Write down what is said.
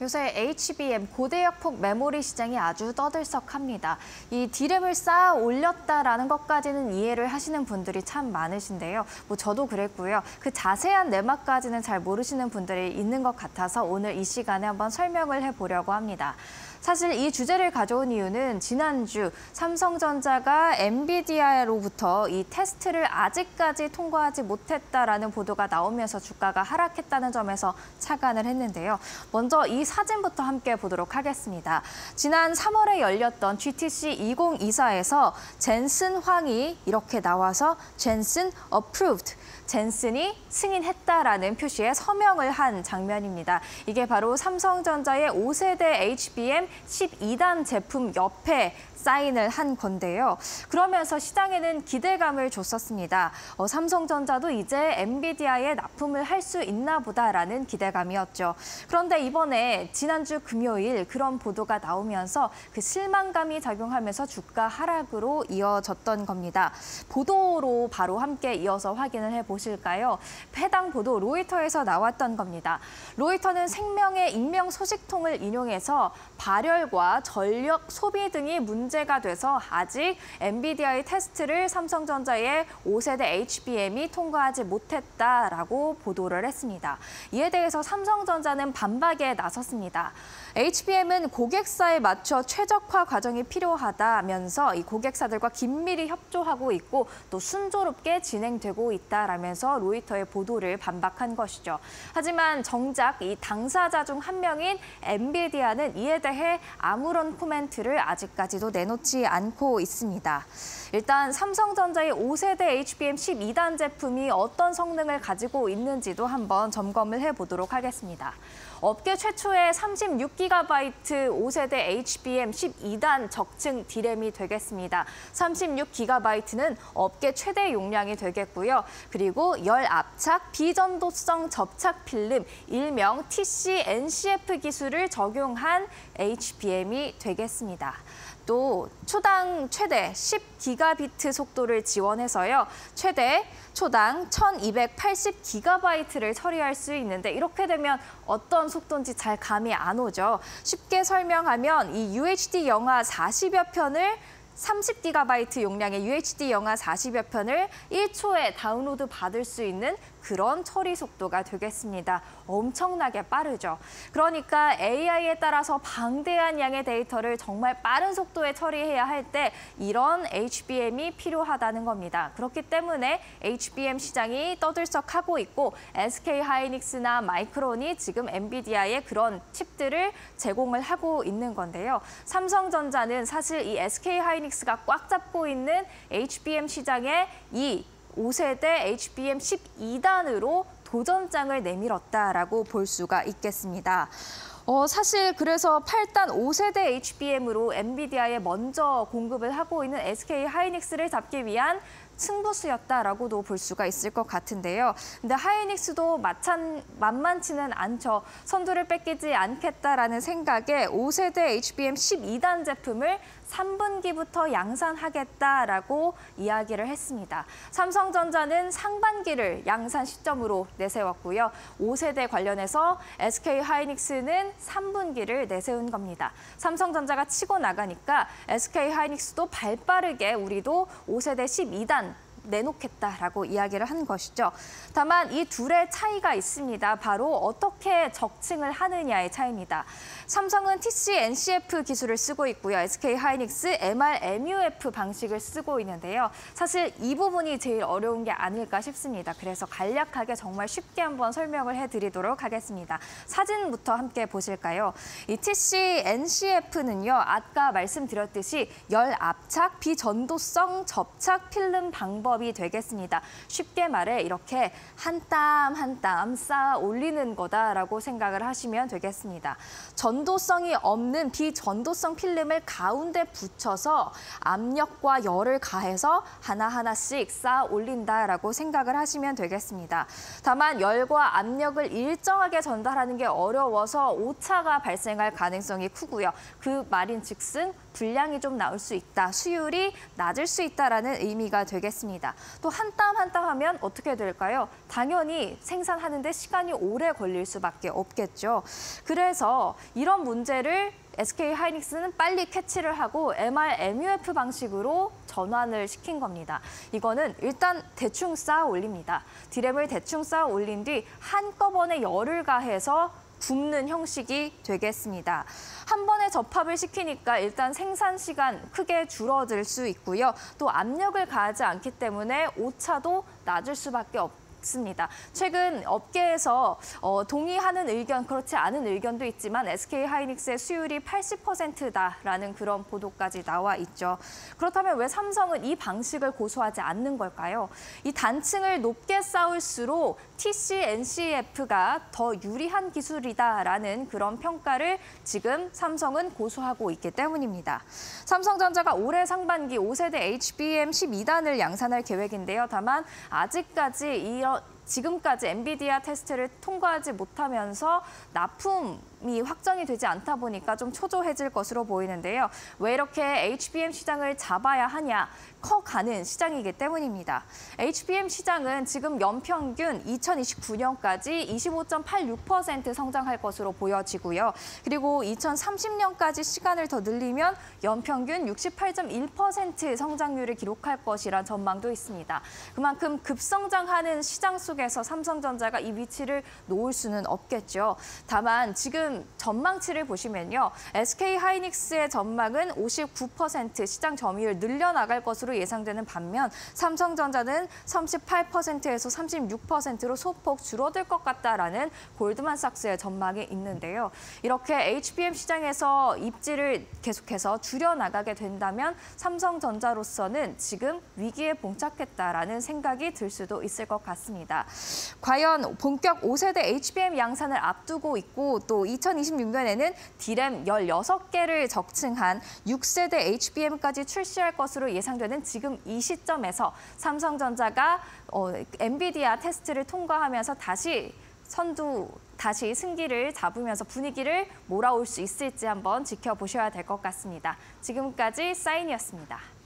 요새 HBM 고대역폭 메모리 시장이 아주 떠들썩합니다. 이 D램을 쌓아 올렸다라는 것까지는 이해를 하시는 분들이 참 많으신데요. 저도 그랬고요. 그 자세한 내막까지는 잘 모르시는 분들이 있는 것 같아서 오늘 이 시간에 한번 설명을 해보려고 합니다. 사실 이 주제를 가져온 이유는 지난주 삼성전자가 엔비디아로부터 이 테스트를 아직까지 통과하지 못했다라는 보도가 나오면서 주가가 하락했다는 점에서 착안을 했는데요. 먼저 이 사진부터 함께 보도록 하겠습니다. 지난 3월에 열렸던 GTC 2024에서 젠슨 황이 이렇게 나와서 젠슨 approved, 젠슨이 승인했다라는 표시에 서명을 한 장면입니다. 이게 바로 삼성전자의 5세대 HBM 12단 제품 옆에 사인을 한 건데요. 그러면서 시장에는 기대감을 줬었습니다. 삼성전자도 이제 엔비디아에 납품을 할 수 있나 보다라는 기대감이었죠. 그런데 이번에 지난주 금요일 그런 보도가 나오면서 그 실망감이 작용하면서 주가 하락으로 이어졌던 겁니다. 보도로 바로 함께 이어서 확인을 해보실까요? 해당 보도 로이터에서 나왔던 겁니다. 로이터는 생명의 익명 소식통을 인용해서 발열과 전력 소비 등이 문제가 돼서 아직 엔비디아의 테스트를 삼성전자의 5세대 HBM이 통과하지 못했다라고 보도를 했습니다. 이에 대해서 삼성전자는 반박에 나섰습니다. HBM은 고객사에 맞춰 최적화 과정이 필요하다면서 이 고객사들과 긴밀히 협조하고 있고 또 순조롭게 진행되고 있다라면서 로이터의 보도를 반박한 것이죠. 하지만 정작 이 당사자 중 한 명인 엔비디아는 이에 대해 아무런 코멘트를 아직까지도 내놓지 않고 있습니다. 일단 삼성전자의 5세대 HBM 12단 제품이 어떤 성능을 가지고 있는지도 한번 점검을 해보도록 하겠습니다. 업계 최초의 36GB 5세대 HBM 12단 적층 D램이 되겠습니다. 36GB는 업계 최대 용량이 되겠고요. 그리고 열 압착 비전도성 접착 필름, 일명 TC-NCF 기술을 적용한 HBM이 되겠습니다. 또 초당 최대 10GB 속도를 지원해서요. 초당 1280GB를 처리할 수 있는데 이렇게 되면 어떤 속도인지 잘 감이 안 오죠. 쉽게 설명하면 이 UHD 영화 40여 편을 30GB 용량의 UHD 영화 40여 편을 1초에 다운로드 받을 수 있는 그런 처리 속도가 되겠습니다. 엄청나게 빠르죠. 그러니까 AI에 따라서 방대한 양의 데이터를 정말 빠른 속도에 처리해야 할 때 이런 HBM이 필요하다는 겁니다. 그렇기 때문에 HBM 시장이 떠들썩하고 있고 SK하이닉스나 마이크론이 지금 엔비디아에 그런 칩들을 제공을 하고 있는 건데요. 삼성전자는 사실 이 SK하이닉스가 꽉 잡고 있는 HBM 시장에 이 5세대 HBM 12단으로 도전장을 내밀었다라고 볼 수가 있겠습니다. 사실 그래서 8단 5세대 HBM으로 엔비디아에 먼저 공급을 하고 있는 SK하이닉스를 잡기 위한 승부수였다라고도 볼 수가 있을 것 같은데요. 근데 하이닉스도 만만치는 않죠. 선두를 뺏기지 않겠다라는 생각에 5세대 HBM 12단 제품을 3분기부터 양산하겠다라고 이야기를 했습니다. 삼성전자는 상반기를 양산 시점으로 내세웠고요. 5세대 관련해서 SK하이닉스는 3분기를 내세운 겁니다. 삼성전자가 치고 나가니까 SK하이닉스도 발빠르게 우리도 5세대 12단 내놓겠다라고 이야기를 한 것이죠. 다만 이 둘의 차이가 있습니다. 바로 어떻게 적층을 하느냐의 차이입니다. 삼성은 TC-NCF 기술을 쓰고 있고요. SK하이닉스 MR-MUF 방식을 쓰고 있는데요. 사실 이 부분이 제일 어려운 게 아닐까 싶습니다. 그래서 간략하게 정말 쉽게 한번 설명을 해드리도록 하겠습니다. 사진부터 함께 보실까요? 이 TC-NCF는요. 아까 말씀드렸듯이 열 압착 비전도성 접착 필름 방법이 되겠습니다. 쉽게 말해 이렇게 한 땀 한 땀 쌓아 올리는 거다라고 생각을 하시면 되겠습니다. 전도성이 없는 비전도성 필름을 가운데 붙여서 압력과 열을 가해서 하나하나씩 쌓아 올린다라고 생각을 하시면 되겠습니다. 다만 열과 압력을 일정하게 전달하는 게 어려워서 오차가 발생할 가능성이 크고요. 그 말인즉슨 불량이 좀 나올 수 있다, 수율이 낮을 수 있다라는 의미가 되겠습니다. 합니다. 또 한 땀 한 땀 하면 어떻게 될까요? 당연히 생산하는데 시간이 오래 걸릴 수밖에 없겠죠. 그래서 이런 문제를 SK하이닉스는 빨리 캐치를 하고 MR-MUF 방식으로 전환을 시킨 겁니다. 이거는 일단 대충 쌓아 올립니다. 디램을 대충 쌓아 올린 뒤 한꺼번에 열을 가해서 굽는 형식이 되겠습니다. 한 번에 접합을 시키니까 일단 생산 시간 크게 줄어들 수 있고요. 또 압력을 가하지 않기 때문에 오차도 낮을 수밖에 없습니다. 최근 업계에서 동의하는 의견, 그렇지 않은 의견도 있지만 SK하이닉스의 수율이 80%다라는 그런 보도까지 나와 있죠. 그렇다면 왜 삼성은 이 방식을 고수하지 않는 걸까요? 이 단층을 높게 쌓을수록 TC-NCF가 더 유리한 기술이다라는 그런 평가를 지금 삼성은 고수하고 있기 때문입니다. 삼성전자가 올해 상반기 5세대 HBM 12단을 양산할 계획인데요. 다만 아직까지 지금까지 엔비디아 테스트를 통과하지 못하면서 납품이 확정이 되지 않다 보니까 좀 초조해질 것으로 보이는데요. 왜 이렇게 HBM 시장을 잡아야 하냐? 커가는 시장이기 때문입니다. HBM 시장은 지금 연평균 2029년까지 25.86% 성장할 것으로 보여지고요. 그리고 2030년까지 시간을 더 늘리면 연평균 68.1% 성장률을 기록할 것이란 전망도 있습니다. 그만큼 급성장하는 시장 속에서 삼성전자가 이 위치를 놓을 수는 없겠죠. 다만 지금 전망치를 보시면요. SK하이닉스의 전망은 59% 시장 점유율 늘려나갈 것으로 예상되는 반면 삼성전자는 38%에서 36%로 소폭 줄어들 것 같다라는 골드만삭스의 전망이 있는데요. 이렇게 HBM 시장에서 입지를 계속해서 줄여나가게 된다면 삼성전자로서는 지금 위기에 봉착했다라는 생각이 들 수도 있을 것 같습니다. 과연 본격 5세대 HBM 양산을 앞두고 있고 또 2026년에는 디램 16개를 적층한 6세대 HBM까지 출시할 것으로 예상되는 지금 이 시점에서 삼성전자가 엔비디아 테스트를 통과하면서 다시 승기를 잡으면서 분위기를 몰아올 수 있을지 한번 지켜보셔야 될 것 같습니다. 지금까지 사인이었습니다.